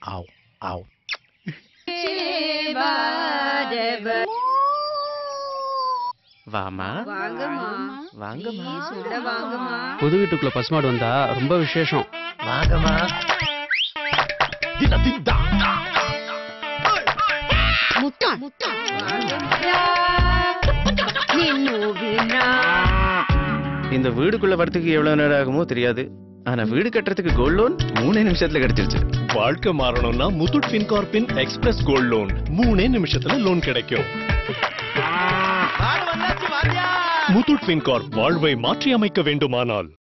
ஆவ் ஆவ். வாமா வாங்கம்மா. புது வீட்டுக்குள்ள பசுமாடு வந்தா ரொம்ப விசேஷம். வாங்கம்மா. இந்த வீடுக்குள்ள வரத்துக்கு எவ்வளவு நேரம் ஆகுமோ தெரியாது. ஆனா வீடு கட்டுறதுக்கு கோல்ட் லோன் 3 நிமிஷத்துல கிடைச்சிருச்சு. வாழ்க்கை மாறணும்னா முத்தூட் ஃபின்கார்ப்பின் எக்ஸ்பிரஸ் கோல்ட் லோன் 3 நிமிஷத்துல லோன் கிடைக்கும். முத்தூட் ஃபின்கார்ப் வாழ்வை மாற்றி அமைக்க வேண்டுமானால்